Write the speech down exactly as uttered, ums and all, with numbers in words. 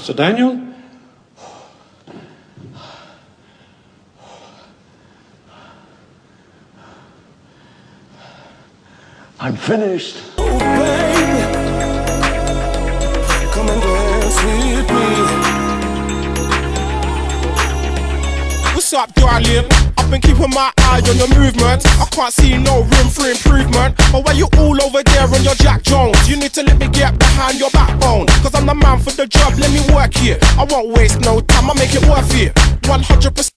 Mister Daniel. I'm finished. Oh, baby, come and dance with me. What's up, darling? I've been keeping my eye on your movement. I can't see no room for improvement. But why you all over there on your Jack Jones? You need to let me get behind your backbone. Cause I'm the man for the job, let me work here. I won't waste no time, I'll make it worth it. one hundred percent